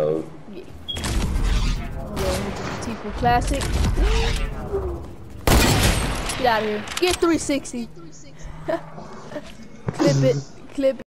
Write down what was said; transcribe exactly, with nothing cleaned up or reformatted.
Oh. Yeah. Yeah, T four Classic. Get out of here. Get three sixty. Clip it. Clip it.